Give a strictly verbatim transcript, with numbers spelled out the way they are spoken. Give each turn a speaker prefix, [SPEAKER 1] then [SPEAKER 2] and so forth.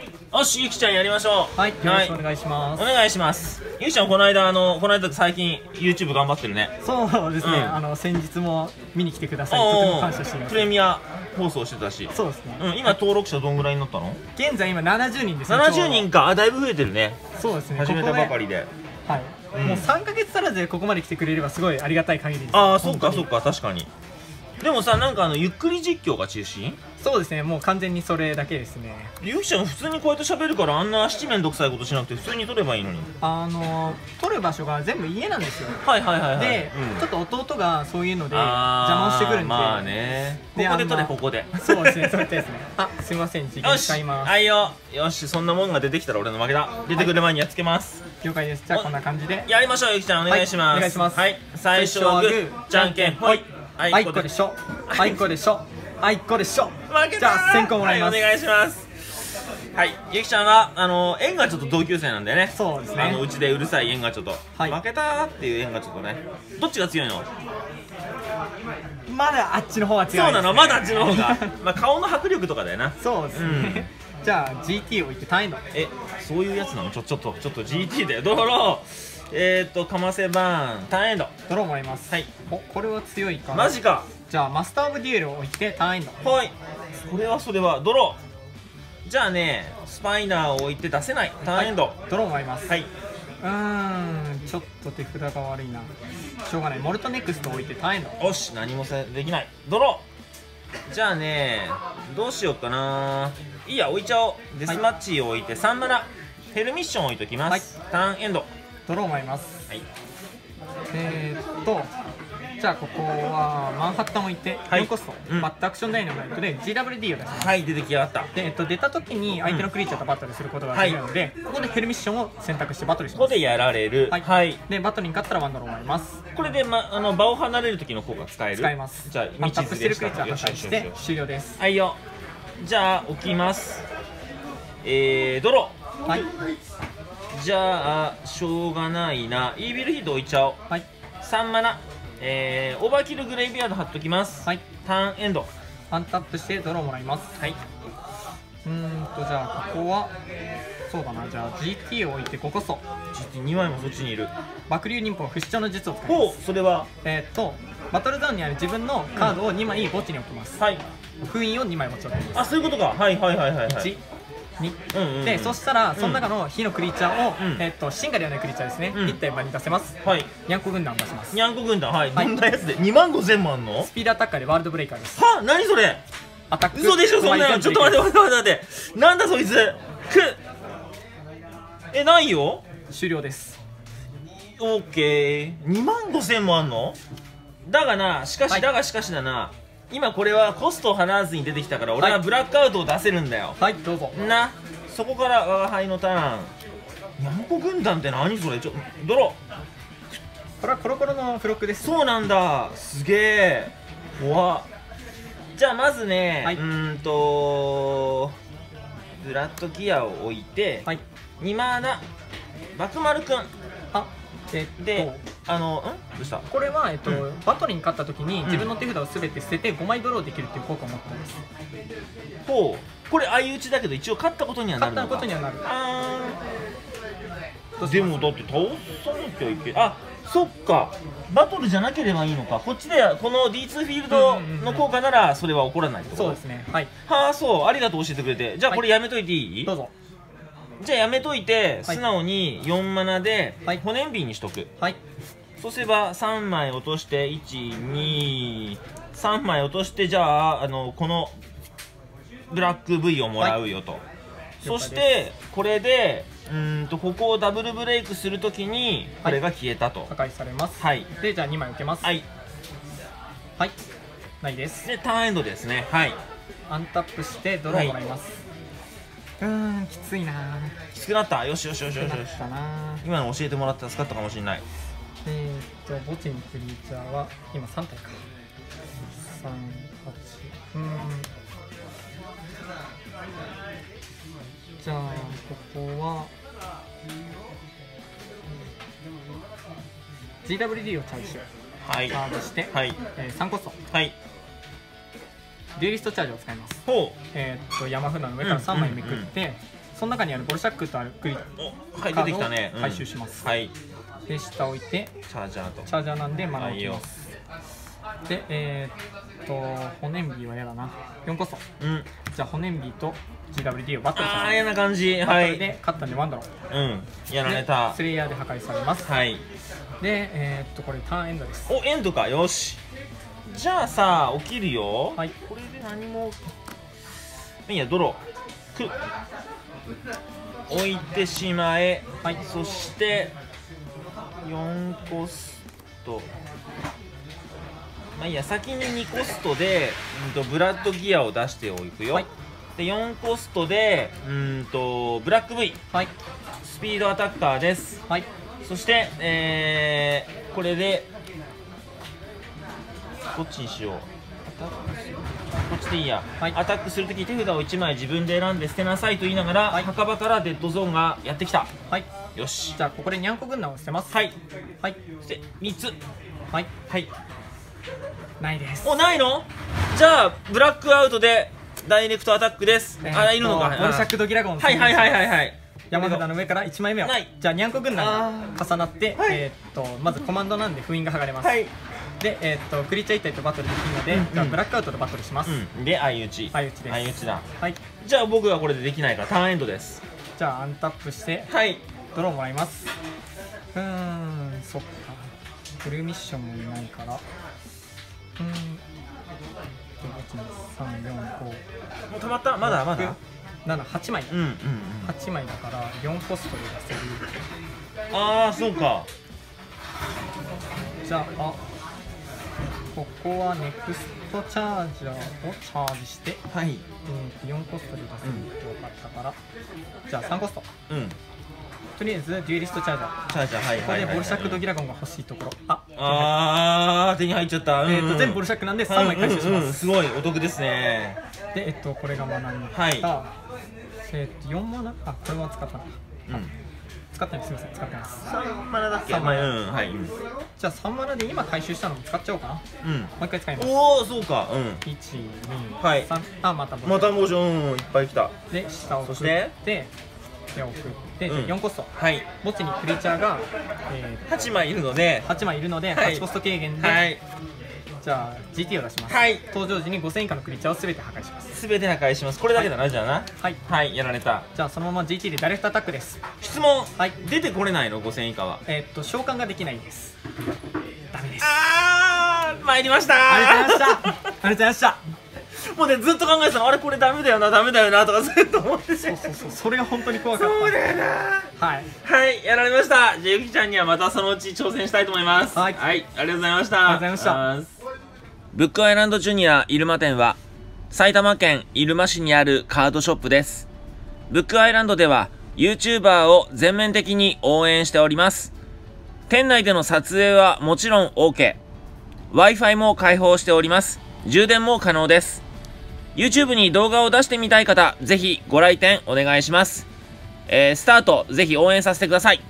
[SPEAKER 1] よし、ゆきちゃんやりましょう。
[SPEAKER 2] はい、よろしくお願いします。
[SPEAKER 1] お願いします。ゆきちゃん、この間、あの、この間最近 YouTube 頑張ってるね。
[SPEAKER 2] そうですね、うん、あの先日も見に来てください、とても感謝しています。
[SPEAKER 1] プレミア放送してたし。
[SPEAKER 2] そうですね。
[SPEAKER 1] うん、今登録者どんぐらいになったの？
[SPEAKER 2] 現在今ななじゅうにんですね。
[SPEAKER 1] ななじゅうにんか、あ、だいぶ増えてるね。
[SPEAKER 2] そうですね。
[SPEAKER 1] 始めたばかりで。
[SPEAKER 2] はい。うん、もうさんかげつ足らずでここまで来てくれればすごいありがたい限りです。
[SPEAKER 1] ああ、そっかそっか、確かに。でもさ、なんかあのゆっくり実況が中心？
[SPEAKER 2] そうですね、もう完全にそれだけですね。
[SPEAKER 1] ゆきちゃん普通にこうやって喋るから、あんな七面倒くさいことしなくて普通に撮ればいいのに。あ
[SPEAKER 2] の撮る場所が全部家なんですよ。
[SPEAKER 1] はいはいはいはい。
[SPEAKER 2] で、うん、ちょっと弟がそういうので邪魔してくるんで。
[SPEAKER 1] まあね、ここで撮れ、ここで。
[SPEAKER 2] そうですね、そうですね。あ、すみません、時間使います。
[SPEAKER 1] はい、よよし、そんなもんが出てきたら俺の負けだ。出てくる前にやっつけます。
[SPEAKER 2] 了解です。じゃあこんな感じで
[SPEAKER 1] やりましょう。ゆきちゃんお願いします。
[SPEAKER 2] お願いします。
[SPEAKER 1] はい、最初はグー、じゃんけんほい。
[SPEAKER 2] あいこでしょ、あいこでしょ、あいこでしょ。
[SPEAKER 1] 負けた。
[SPEAKER 2] じゃあ先行もらいます。
[SPEAKER 1] お願いします。はい、ゆきちゃんはあの縁がちょっと同級生なんでね。
[SPEAKER 2] そうですね。
[SPEAKER 1] あのうちでうるさい縁がちょっと負けたっていう縁がちょっとね。どっちが強いの？
[SPEAKER 2] まだあっちの方は強い。
[SPEAKER 1] そうなの、まだあっちの方が。まあ顔の迫力とかだよな。
[SPEAKER 2] そうですね。じゃあ ジーティー を置いて単位の。
[SPEAKER 1] え、そういうやつなの？ちょちょっとちょっと ジーティー だよ。ドロー。えっとかませバーンターンエンド。
[SPEAKER 2] ドローもらいます。
[SPEAKER 1] はい。
[SPEAKER 2] お、これは強いか。
[SPEAKER 1] マジか。
[SPEAKER 2] じゃあマスターオブデュエルを置いてターンエンド。
[SPEAKER 1] はい。それはそれはドロー。じゃあね、スパイナーを置いて出せないターンエンド、はい、
[SPEAKER 2] ドローもらいます。
[SPEAKER 1] はい。
[SPEAKER 2] うーん、ちょっと手札が悪いな。しょうがない。モルトネクストを置いてターンエンド。
[SPEAKER 1] よし、何もせできない。ドロー。じゃあね、どうしようかな。いいや、置いちゃおう。デスマッチを置いてさんマナヘルミッションを置いときます。はい、ターンエンド。
[SPEAKER 2] ドローもらいます。
[SPEAKER 1] はい。
[SPEAKER 2] えーっとじゃあここはマンハッタンを置いてよんコスト、うん、バットアクションダイナマイトで ジーダブリューディー を出します。
[SPEAKER 1] はい、出てきやがった。
[SPEAKER 2] で、えっと、出た時に相手のクリーチャーとバトルすることができるので、うん、はい、ここでヘルミッションを選択してバトルします。ここで
[SPEAKER 1] やられる。はい、はい、
[SPEAKER 2] でバトルに勝ったらワンドローもらいます。こ
[SPEAKER 1] れで、ま、あの場を離れる時の効果使える。
[SPEAKER 2] 使えます。
[SPEAKER 1] じゃあ
[SPEAKER 2] タップしてるクリーチャーを破壊して終了です。
[SPEAKER 1] はいよ。じゃあ置きます。えー、ドロー。はい。じゃあしょうがないな、イービルヒット置いちゃおう。はい、さんマナ、えー、オーバーキルグレイビアード貼っときます。はい、ターンエンド。
[SPEAKER 2] アンタップしてドローもらいます。はい。うーんとじゃあここはそうだな、じゃあ ジーティー を置いてごコスト。
[SPEAKER 1] ジーティーに 枚もそっちにいる。
[SPEAKER 2] 爆竜忍法不死鳥の術を使います。ほう、
[SPEAKER 1] それは
[SPEAKER 2] えっとバトルゾーンにある自分のカードをにまい墓地に置きます。はい。封印をにまい持ち置きます。
[SPEAKER 1] あ、そういうことか。はいはいはいはい、はい。
[SPEAKER 2] にで、そしたらその中の火のクリーチャーを、うん、えっと進化ではないクリーチャーですね、うん、いった場に出せます。はい。にゃんこ軍団を出します。
[SPEAKER 1] にゃんこ軍団、はい。どんなやつでにまんごせんもあんの？
[SPEAKER 2] スピードアタッカーでワールドブレイカーです。
[SPEAKER 1] は、何それ？アタック。嘘でしょそんなの。ちょっと待って待って待って待って。なんだそいつ。くえ、ないよ。
[SPEAKER 2] 終了です。
[SPEAKER 1] オッケー。にまんごせんもあんの？だがな、しかし、はい、だがしかしだな、今これはコストを払わずに出てきたから俺はブラックアウトを出せるんだよ。
[SPEAKER 2] はい、どうぞ。
[SPEAKER 1] な、そこから我が輩のターン。にゃんこ軍団って何それ？ちょ、ドロー。
[SPEAKER 2] これはコロコロの付録です。
[SPEAKER 1] そうなんだ。すげえ。怖っ。じゃあまずね、はい、うーんとブラッドギアを置いて、はい、にマナバクマルくん。あ、えっと、で、あの、んどうした？
[SPEAKER 2] これは、えっと、うん、バトルに勝った時に自分の手札をすべて捨ててごまいドローできるっていう効果を持ってます。
[SPEAKER 1] ほう、これ相打ちだけど一応勝ったことにはなるのか。
[SPEAKER 2] 勝ったことにはなる。
[SPEAKER 1] あー、でもだって倒さなきゃいけない。あ、そっか、バトルじゃなければいいのか。こっちでこの ディーツー フィールドの効果ならそれは起こらないってこと？
[SPEAKER 2] そうですね。はい。
[SPEAKER 1] はあ、そう、ありがとう教えてくれて。じゃあこれやめといていい？どうぞ。じゃあやめといて、素直によんマナで骨ンビーにしとく。はい。そうすればさんまい落としていち、に、さんまい落として、じゃあ、あのこのブラック ブイ をもらうよと。はい、そしてこれでうんとここをダブルブレイクするときにこれが消えたと、
[SPEAKER 2] はい、破壊されます。
[SPEAKER 1] はい。
[SPEAKER 2] で、じゃあにまい受けます。はい。はい。ないです。
[SPEAKER 1] でターンエンドですね。はい。
[SPEAKER 2] アンタップしてドローもらいます。はい、うーん、きついな。
[SPEAKER 1] きつくなった。よしよしよしよしよし。今の教えてもらって助かったかもしれない。
[SPEAKER 2] えーっと墓地にクリーチャーは今さんたいか。さん、はち、うーん。じゃあここは ジーダブリューディー をチャージしよう。はい。チャージして、はい、えー、さんコスト。はい。デュエリストチャージを使います。ほう。えー、っと山札の上からさんまいめくって、 その中にあるボルシャックとあるクリ
[SPEAKER 1] はい、出てきたね。
[SPEAKER 2] 回収します。
[SPEAKER 1] はい。
[SPEAKER 2] で下置いて
[SPEAKER 1] チャージャーと
[SPEAKER 2] チャージャーなんでマナ置きます。でえー、っと骨ンビは嫌だな。よんコスト。うん。じゃあ骨ンビと ジーダブリューディー をバトルします。
[SPEAKER 1] ああ、嫌な感じ。
[SPEAKER 2] はい。で勝ったんでワンドロー。
[SPEAKER 1] うん。やられた。
[SPEAKER 2] スレイヤーで破壊されます。
[SPEAKER 1] はい。
[SPEAKER 2] でえー、っとこれターンエンドです。
[SPEAKER 1] お、エンドか。よし。じゃあさ、起きるよ。
[SPEAKER 2] はい。
[SPEAKER 1] これで何も。いや、ドロー。く。置いてしまえ。はい。そして。よんコスト。まあいいや、先ににコストで、うんとブラッドギアを出しておくよ。はい、でよんコストでうんとブラック V、はい、スピードアタッカーです。はい、そして、えー、これでどっちにしよう。こっちでいいや、はい、アタックするとき手札をいちまい自分で選んで捨てなさいと言いながら、はい、墓場からデッドゾーンがやってきた。はい、よし。じゃあここでニャンコ軍団を捨てます。はい、はい、そしてみっつ。はい、はい、ないです。お、ないの？じゃあブラックアウトでダイレクトアタックです。えー、あ、いるのか。ボルシャックドギラゴン。はいはいはいはいはい。山札の上からいちまいめを。じゃあニャンコ軍団が重なって、はい、えっとまずコマンドなんで封印が剥がれます。はい、で、えー、っとクリーチャーいち体とバトルできるので、うん、じゃあブラックアウトでバトルします。うん、で相打ち。相打ちです。相打ちだ。はい。じゃあ僕はこれでできないからターンエンドです。じゃあアンタップして、はい、ドローもらいます。うーん、そっか。フルミッションもいないから。うん。いち、に、さん、よん、ご。もう溜まった？まだまだ。なな、はちまい。うんうんうん。はちまいだからよんコストで出せる。ああ、そうか。じゃあ。ここはネクストチャージャーをチャージして、はい、えー、よんコストで出せると分かったから、うん、じゃあさんコスト、うん、とりあえずデュエリストチャージャーチャージャー、はい、ここでボルシャックドギラゴンが欲しいところ、ああー手に入っちゃった、うん、えーと全部ボルシャックなんでさんまい回収します、うんうんうん、すごいお得ですね。でえっとこれがマナになった、はい、えっとよんマナ、あこれは使ったな、うん、使ってない、すみません、使ってます。さんマナだっけ？さんマナ、うん、はい。じゃあさんマナで今回収したのも使っちゃおうかな。うん。もう一回使います。おお、そうか。うん。いち、に、さん、あ、またまたモーション、いっぱい来た。で、下を送って、手を送って、よんコスト。はい。墓地にクリーチャーがはちまいいるので、はちまいいるので、はちコスト軽減で、はい。じゃあ ジーティー を出します。はい。登場時にごせん以下のクリーチャーをすべて破壊します。すべて破壊します。これだけだな、じゃあな。はい。はい、やられた。じゃあそのまま ジーティー でダイレクトアタックです。質問。はい。出てこれないの？ごせん以下は。えっと召喚ができないです。ダメです。ああ、参りました。ありがとうございました。ありがとうございました。もうね、ずっと考えてたの。あれこれダメだよな、ダメだよなとかずっと思ってて。そうそうそう。それが本当に怖かった。そうだよな。はい。はい、やられました。じゃあゆきちゃんにはまたそのうち挑戦したいと思います。はい。はい、ありがとうございました。ありがとうございました。ブックアイランドジュニア入間店は埼玉県入間市にあるカードショップです。ブックアイランドでは YouTuber を全面的に応援しております。店内での撮影はもちろん OK。Wi-Fi も開放しております。充電も可能です。YouTube に動画を出してみたい方、ぜひご来店お願いします。えー、スタートぜひ応援させてください。